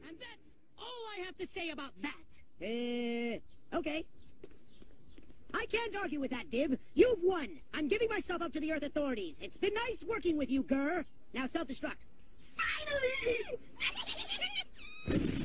And that's all I have to say about that. Okay. I can't argue with that, Dib. You've won. I'm giving myself up to the Earth authorities. It's been nice working with you, Gurr. Now self-destruct. Finally!